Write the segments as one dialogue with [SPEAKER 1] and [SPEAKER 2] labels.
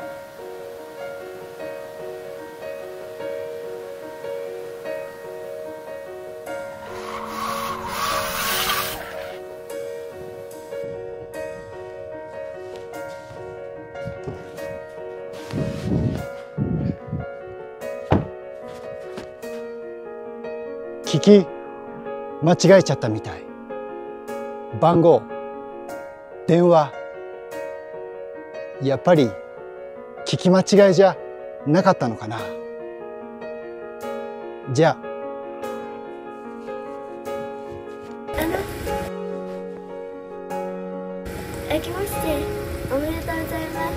[SPEAKER 1] 聞き間違えちゃったみたい。番号、電話、やっぱり聞き間違いじゃなかったのかな。じゃあ
[SPEAKER 2] 明けましておめでとうございます。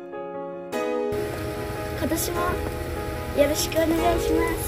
[SPEAKER 2] 今年もよろしくお願いします。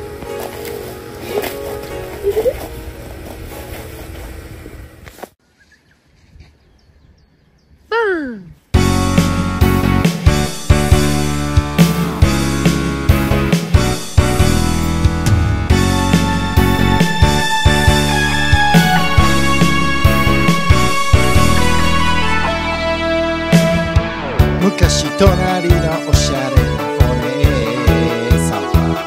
[SPEAKER 1] 昔隣のおしゃれなお姉さんは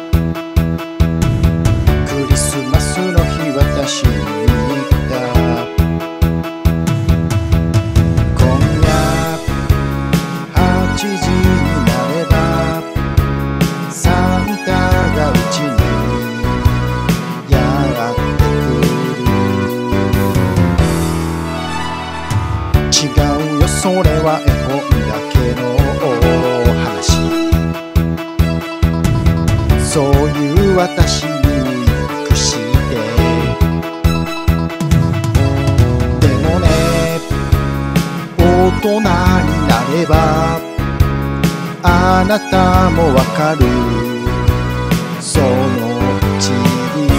[SPEAKER 1] クリスマスの日私に言った。今夜8時になればサンタがうちにやってくる。違うよ、それは絵本だけの話。そういう私にウインクして。でもね、大人になればあなたもわかる。そのうちに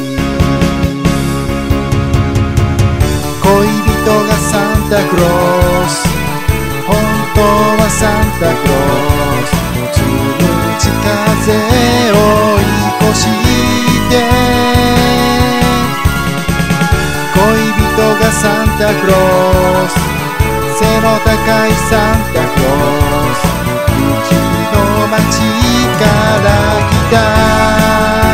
[SPEAKER 1] 恋人がサンタクロース、本当はサンタクロース、つむじ風を追い越して恋人がサンタクロース、背の高いサンタクロース、雪の街から来た。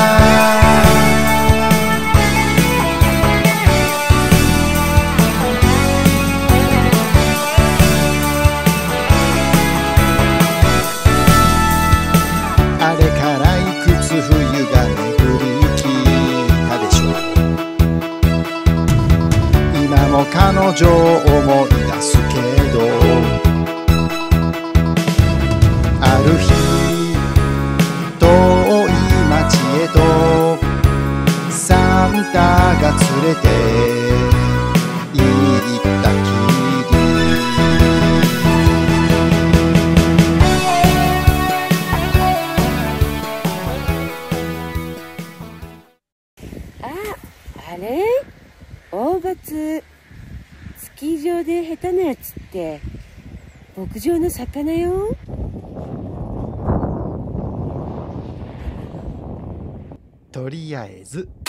[SPEAKER 1] 彼女を思い出すけど、ある日遠い町へとサンタが連れて行ったきり。
[SPEAKER 3] あれ大罰スキー場で下手なやつって牧場の魚よ。
[SPEAKER 1] とりあえず